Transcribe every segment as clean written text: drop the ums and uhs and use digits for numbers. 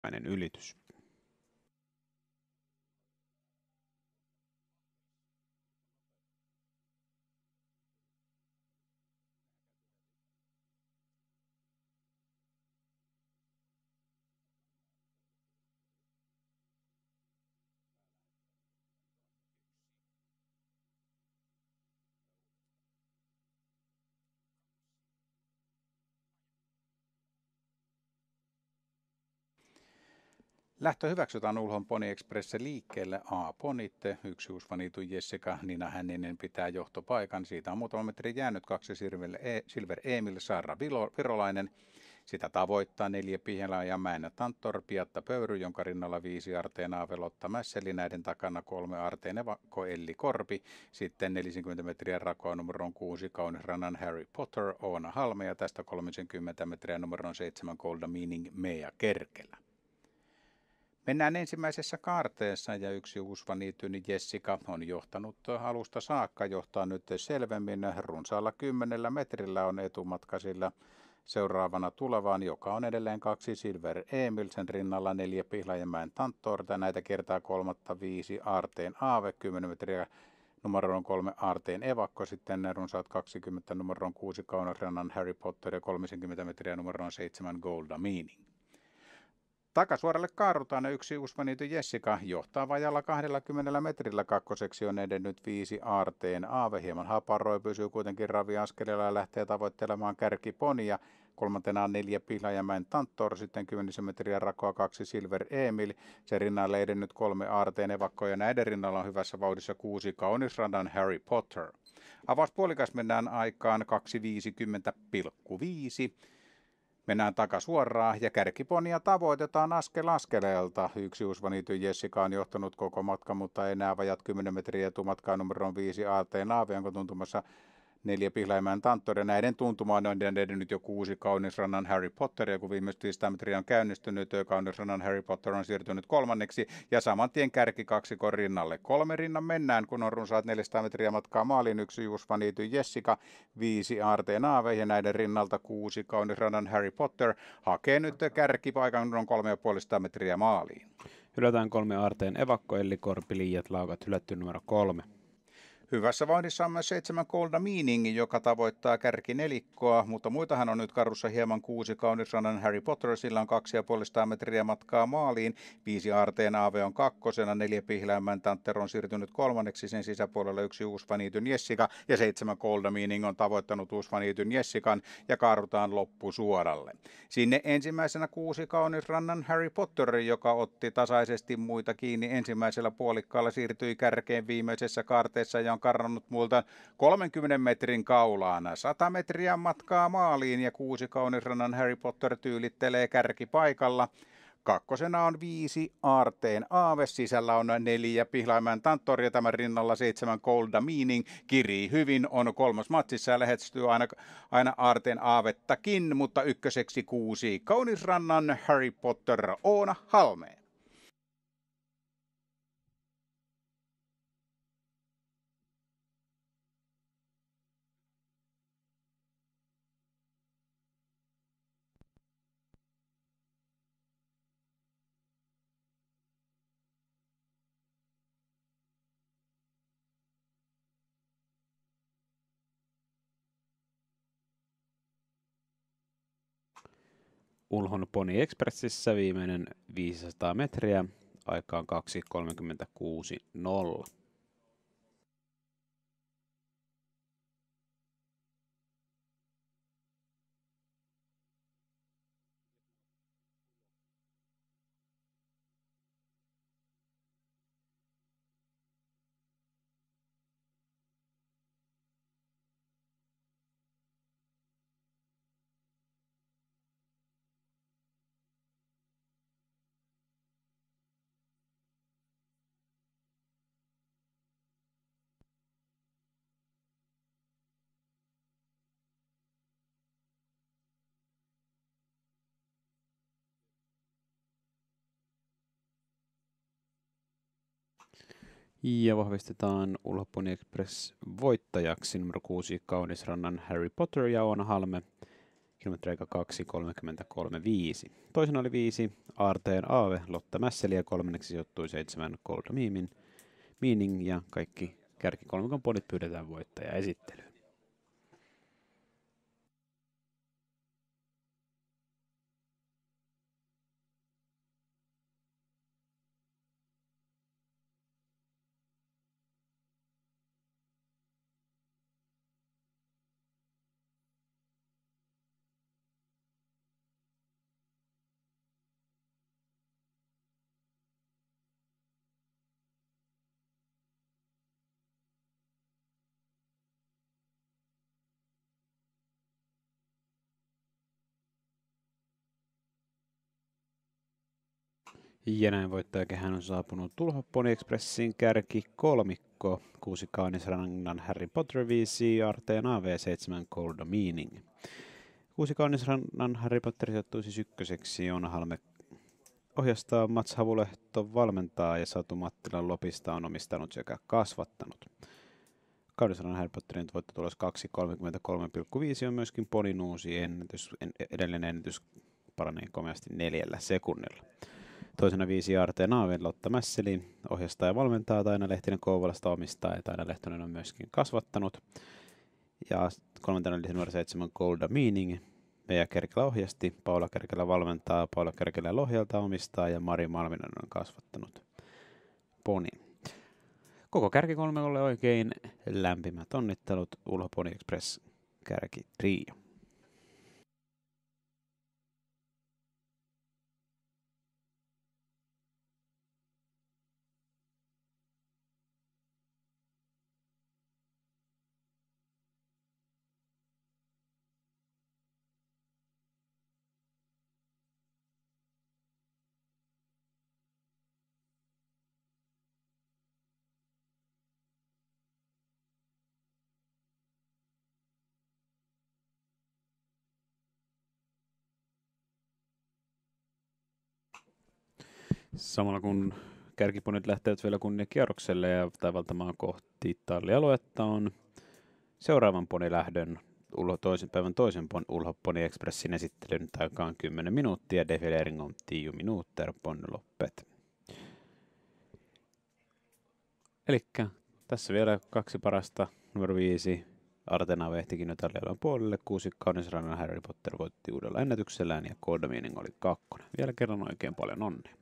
ylitys. Lähtö hyväksytään Ulhon Pony Express liikkeelle. A-ponit, yksi uusvanitu Jessica Nina Hänninen pitää johtopaikan. Siitä on muutama metri jäänyt, 2 Silver Emil, Saara Virolainen. Sitä tavoittaa 4 Pihelä ja Mäenä Tantor, Piatta Pöyry, jonka rinnalla 5 Arteen Aavelotta Mässeli, näiden takana 3 Arteen Evakko Elli Korpi, sitten 40 metriä rakoa numeron 6 Kaunisrannan Harry Potter, Oona Halme ja tästä 30 metriä numeron 7 Golda Meaning Mea Kerkelä. Mennään ensimmäisessä kaarteessa ja yksi uusvanityni Jessica on johtanut alusta saakka, johtaa nyt selvemmin. Runsaalla 10 metrillä on etumatka sillä seuraavana tulevaan, joka on edelleen 2 Silver Emil, sen rinnalla 4 Pihlajamäen Tantorta, näitä kertaa 3 5 Aarteen Aave, 10 metriä numeron 3 Aarteen Evakko, sitten runsaat 20 numeron 6 Kaunisrannan Harry Potter ja 30 metriä numeron 7 Golda Meaning. Takasuoralle kaarutaan yksi uusvanity Jessica johtaa vajalla 20 metrillä, kakkoseksi on edennyt 5 Aarteen Aave, hieman haparoi, pysyy kuitenkin raviaskeleella ja lähtee tavoittelemaan kärkiponia. Kolmantena on 4 Pihlajamäen Tantor, sitten 10 metriä rakoa 2 Silver Emil, sen rinnalle edennyt 3 Aarteen Evakko ja näiden rinnalla on hyvässä vauhdissa 6 Kaunisrannan Harry Potter. Avauspuolikas mennään aikaan 2.50,5. Mennään takasuoraan ja kärkiponia tavoitetaan askel askeleelta. Yksi uusvanity Jessica on johtanut koko matka, mutta enää vajat 10 metriä etumatkaa numeron 5 Aarteen Aave, onko tuntumassa 4 Pihlajamäen Tantor ja näiden tuntumaan on edennyt jo 6 Kaunisrannan Harry Potter, ja kun viimeiset 500 metriä on käynnistynyt, Kaunisrannan Harry Potter on siirtynyt kolmanneksi ja saman tien kärki kaksikon rinnalle. 3 rinnan mennään, kun on runsaat 400 metriä matkaa maaliin. Yksi uusvanity Jessica, 5 Aarteen Aave ja näiden rinnalta 6 Kaunisrannan Harry Potter hakee nyt kärkipaikan noin 3,5 metriä maaliin. Hylätään 3 Aarteen Evakko, Elli Korpi, liiat laukat, hylätty numero 3. Hyvässä vauhdissa on myös 7 Golda Meaning, joka tavoittaa kärkinelikkoa, mutta muitahan on nyt karussa hieman 6 Kaunisrannan Harry Potter, sillä on 2,5 metriä matkaa maaliin, 5 Aarteen Aave on kakkosena, 4 Pihlajamäen Tantor on siirtynyt kolmanneksi, sen sisäpuolella yksi uusvanityn Jessica ja 7 Golda Meaning on tavoittanut uusvanityn Jessican ja kaarutaan loppusuoralle. Sinne ensimmäisenä 6 Kaunisrannan Harry Potter, joka otti tasaisesti muita kiinni ensimmäisellä puolikkaalla, siirtyi kärkeen viimeisessä kaarteessa ja on karannut muilta 30 metrin kaulaan. 100 metriä matkaa maaliin ja 6 Kaunisrannan Harry Potter tyylittelee kärkipaikalla. Kakkosena on 5 Aarteen Aave, sisällä on 4 Pihlajamäen Tantor ja tämän rinnalla 7 Golda Meaning. Kirii hyvin, on kolmas matsissa ja lähestyy aina Aarteen Aavettakin, mutta ykköseksi 6 Kaunisrannan Harry Potter, Oona Halme. Ulhon Pony Expressissä viimeinen 500 metriä, aikaan 2.36.0. Ja vahvistetaan Ulhon Pony Express voittajaksi numero 6 Kaunisrannan Harry Potter ja Oona Halme. kilometriaika 2.33.5. Toisena oli 5 Aarteen Aave, Lotta Mässeli ja kolmanneksi sijoittui 7 Golda Meaning ja kaikki kärkikolmikon ponit pyydetään voittaja esittelyyn. Ja näin voittajakehän on saapunut Ulho Pony Expressin kärki kolmikko, 6 Kaunisrannan Harry Potter 5, Aarteen AV7 Golda Meaning. 6 Kaunisrannan Harry Potter sijoittui siis ykköseksi, Joona Halme ohjastaa, Mats Havulehto valmentaa ja Satu Mattilan Lopista on omistanut sekä kasvattanut. Kaunisrannan Harry Potterin voittotulos 2.33,5 on myöskin Ponin uusi ennätys. Edellinen ennätys paranee komeasti 4 sekunnilla. Toisena 5 Aarteen Aaven Lotta Mässeli ohjastaa ja valmentaa, Taina Lehtinen Kouvolasta omistaa ja Taina Lehtonen on myöskin kasvattanut. Ja kolmantena oli numero 7 Golda Meaning. Veija Kerkelä ohjasti, Paula Kerkelä valmentaa, Paula Kerkelä Lohjalta omistaa ja Mari Malminen on kasvattanut poni. Koko kärkikolmikolle oikein lämpimät onnittelut, Ulho Pony Express kärki trio. Samalla kun kärkiponit lähtevät vielä kunniakierrokselle ja taivaltamaan kohti tallialuetta on seuraavan ponilähdön toisen Ulho Pony Expressin esittelyn aikaan 10 minuuttia, defilering om 10 minuter på loppet. Elikkä tässä vielä kaksi parasta, numero 5 Artena vehtikin jo tallialueen puolelle, 6 Kaunisrannan Harry Potter voitti uudella ennätyksellään ja Golda Meaning oli 2. Vielä kerran oikein paljon onnea.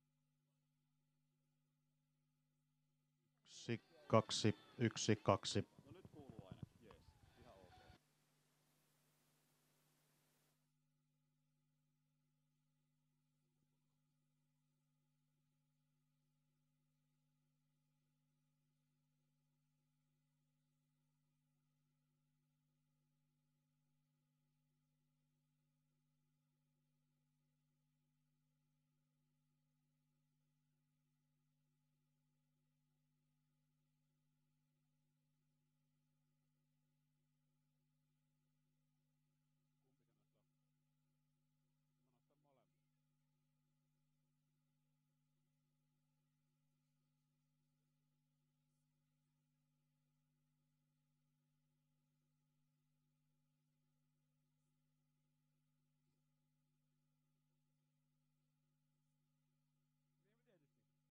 Kaksi, 1, 2.